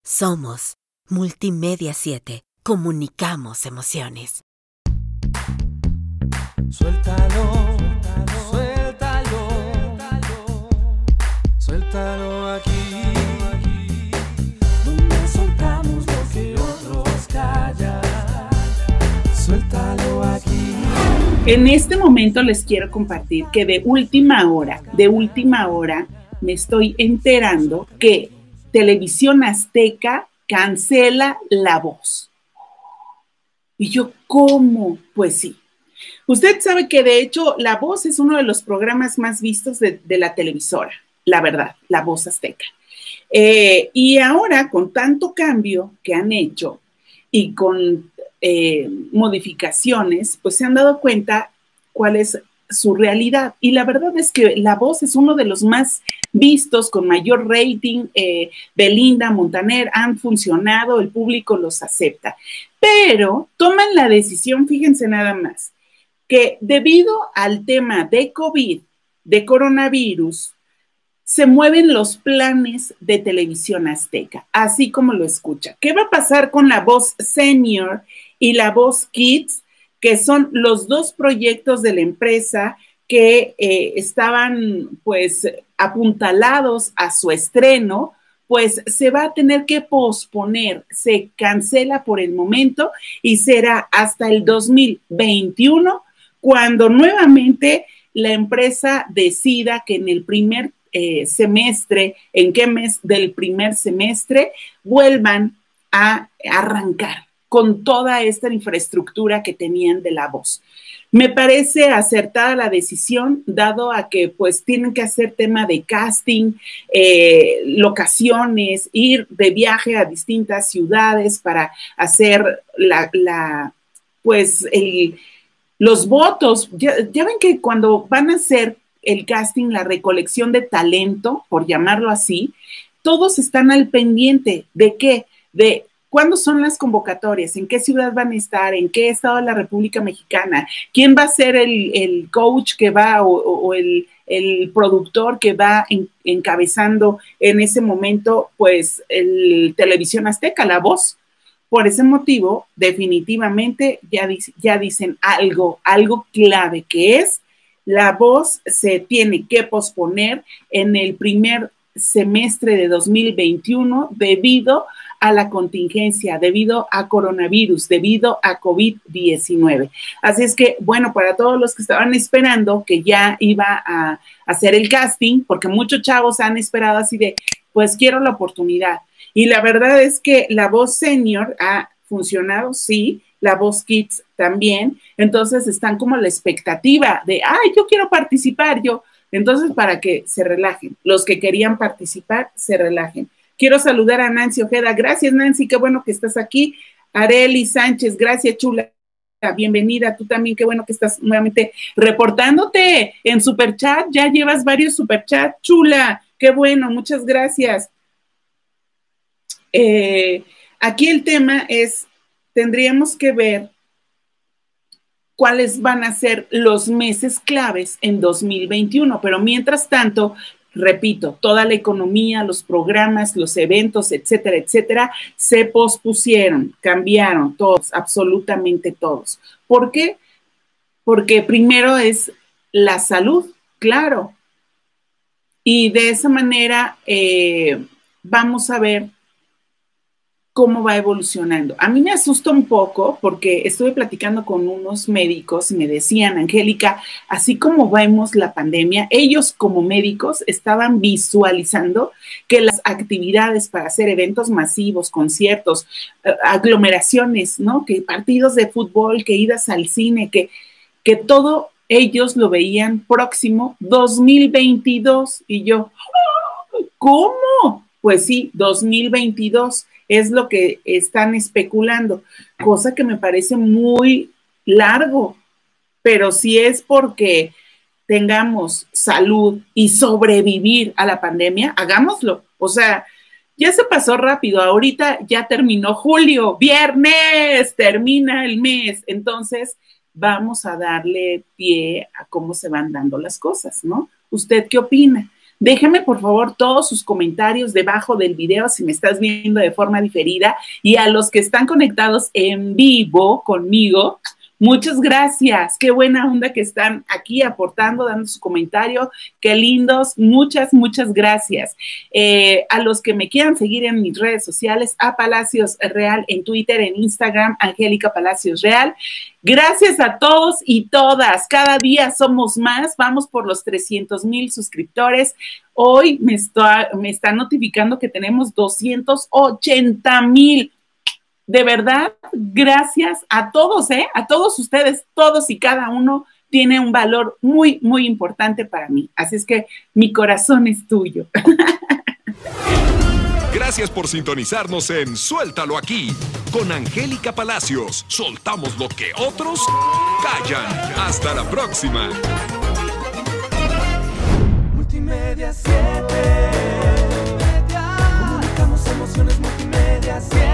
Somos Multimedia 7. Comunicamos emociones. Suéltalo, suéltalo, suéltalo aquí, donde soltamos lo que otros callan. Suéltalo aquí. En este momento les quiero compartir que de última hora, me estoy enterando que Televisión Azteca cancela La Voz. Y yo, ¿cómo? Pues sí. Usted sabe que de hecho La Voz es uno de los programas más vistos de la televisora, la verdad, La Voz Azteca. Y ahora con tanto cambio que han hecho y con modificaciones, pues se han dado cuenta cuál es su realidad. Y la verdad es que La Voz es uno de los más vistos, con mayor rating. Belinda, Montaner han funcionado, el público los acepta. Pero toman la decisión, fíjense nada más, que debido al tema de COVID, de coronavirus, se mueven los planes de Televisión Azteca, así como lo escucha. ¿Qué va a pasar con La Voz Senior y La Voz Kids, que son los dos proyectos de la empresa que estaban pues apuntalados a su estreno? Pues se va a tener que posponer, se cancela por el momento y será hasta el 2021 cuando nuevamente la empresa decida que en el primer semestre, en qué mes del primer semestre, vuelvan a arrancar con toda esta infraestructura que tenían de La Voz. Me parece acertada la decisión, dado a que pues tienen que hacer tema de casting, locaciones, ir de viaje a distintas ciudades para hacer los votos. Ya ven que cuando van a hacer el casting, la recolección de talento, por llamarlo así, todos están al pendiente de qué, de cuándo son las convocatorias, en qué ciudad van a estar, en qué estado de la República Mexicana, quién va a ser el coach que va o el productor que va encabezando en ese momento, pues, el Televisión Azteca, La Voz. Por ese motivo, definitivamente ya dicen algo clave, que es La Voz se tiene que posponer en el primer semestre de 2021 debido a la contingencia, debido a coronavirus, debido a COVID-19. Así es que, bueno, para todos los que estaban esperando que ya iba a hacer el casting, porque muchos chavos han esperado así de, pues quiero la oportunidad. Y la verdad es que La Voz Senior ha funcionado, sí, La Voz Kids también. Entonces están como a la expectativa de, ay, yo quiero participar, Entonces, para que se relajen, los que querían participar, se relajen. Quiero saludar a Nancy Ojeda. Gracias, Nancy, qué bueno que estás aquí. Areli Sánchez, gracias, chula. Bienvenida, tú también, qué bueno que estás nuevamente reportándote en Superchat. Ya llevas varios Superchat, chula. Qué bueno, muchas gracias. Aquí el tema es, tendríamos que ver cuáles van a ser los meses claves en 2021, pero mientras tanto, repito, toda la economía, los programas, los eventos, etcétera, etcétera, se pospusieron, cambiaron todos, absolutamente todos. ¿Por qué? Porque primero es la salud, claro, y de esa manera vamos a ver cómo va evolucionando. A mí me asusta un poco porque estuve platicando con unos médicos y me decían, Angélica, así como vemos la pandemia, ellos como médicos estaban visualizando que las actividades para hacer eventos masivos, conciertos, aglomeraciones, ¿no? Que partidos de fútbol, que idas al cine, que todo ellos lo veían próximo 2022. Y yo, ¿cómo? Pues sí, 2022 es lo que están especulando, cosa que me parece muy largo, pero si es porque tengamos salud y sobrevivir a la pandemia, hagámoslo. O sea, ya se pasó rápido, ahorita ya terminó julio, viernes, termina el mes, entonces vamos a darle pie a cómo se van dando las cosas, ¿no? ¿Usted qué opina? Déjame por favor todos sus comentarios debajo del video si me estás viendo de forma diferida, y a los que están conectados en vivo conmigo, muchas gracias. Qué buena onda que están aquí aportando, dando su comentario. Qué lindos. Muchas gracias. A los que me quieran seguir en mis redes sociales, a Palacios Real en Twitter, en Instagram, Angélica Palacios Real. Gracias a todos y todas. Cada día somos más. Vamos por los 300,000 suscriptores. Hoy me está notificando que tenemos 280,000. De verdad, gracias a todos, a todos ustedes, todos y cada uno tiene un valor muy importante para mí. Así es que mi corazón es tuyo. Gracias por sintonizarnos en Suéltalo Aquí con Angélica Palacios. Soltamos lo que otros callan. Hasta la próxima. Multimedia 7. Comunicamos emociones. Multimedia 7.